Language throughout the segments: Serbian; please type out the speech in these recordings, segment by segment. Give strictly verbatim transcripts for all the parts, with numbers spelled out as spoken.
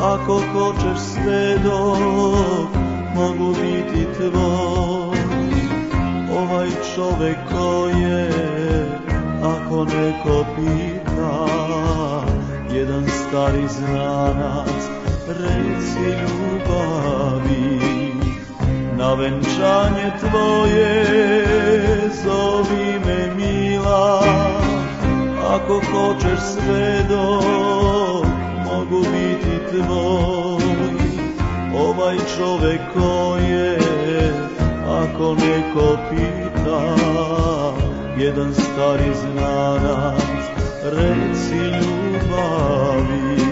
ako hoćeš sve dok mogu biti tvoj. Ovaj čovek ko je, ako neko pita, jedan stari znanac, reci ljubavi. Na venčanje tvoje zovi me mila, ako hoćeš sve dok mogu biti tvoj. Ovaj čovek ko je, ako neko pita, jedan stari znanac, reci ljubavi.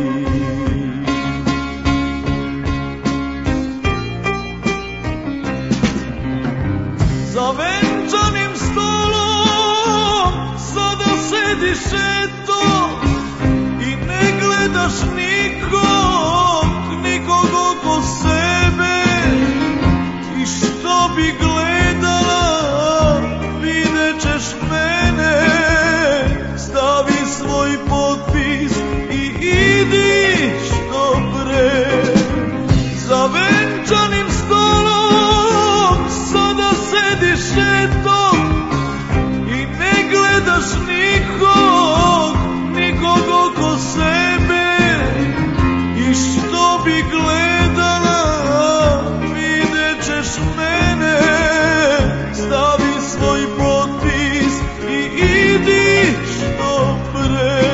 Za venčanim stolom sada sediš eto i ne gledaš nikog, nikog oko sebe. I što bi gledala, vidjet ćeš mene. Stavi svoj potpis i idi što pre. Za venčanim stolom sada sediš eto i ne gledaš nikog, nikog oko sebe. I što bi gledala, vidjet ćeš mene. Stavi svoj potpis i idi što pre.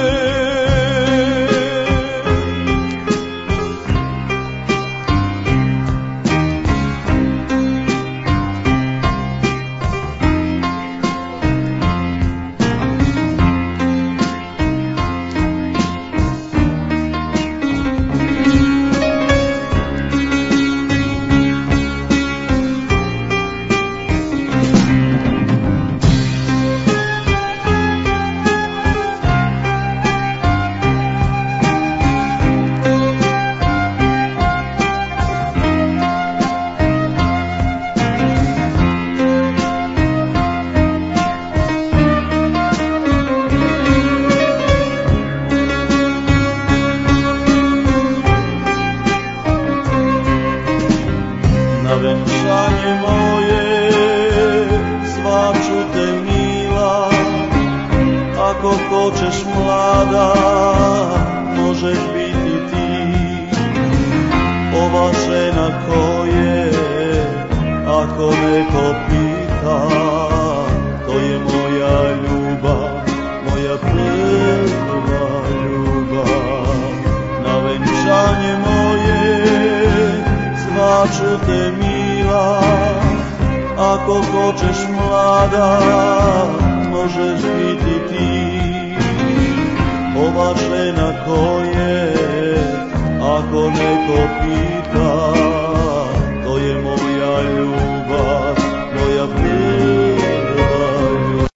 Na venčanje moje zvaću te mila, ako hoćeš mlada, možeš biti ti. Ova žena ko je, ako neko pita, to je moja ljubav, moja prva ljubav. Na venčanje moje zvaću te mila, ako hoćeš mlada, možeš biti ti. Ova žena ko je, ako neko pita, to je moja ljubav, moja prva ljubav.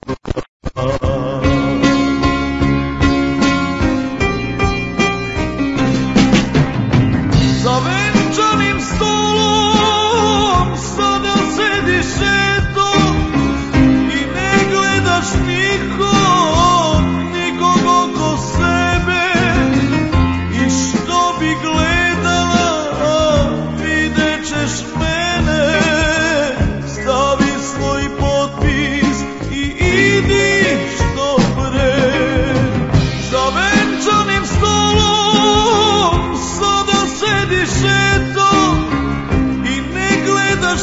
Za venčanim stolom sada sediš eto i ne gledaš nikog, nikog oko sebe. I što bi gledala, vidjet ćeš mene. Stavi svoj potpis i idi što pre. Za venčanim stolom sada sediš eto i ne gledaš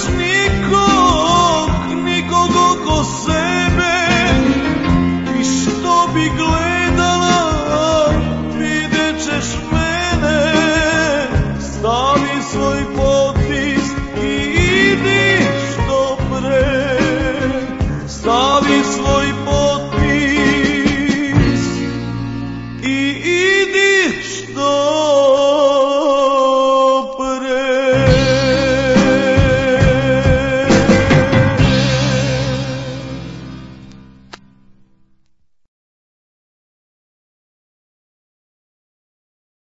nikog, nikog oko sebe. I što bi gledala,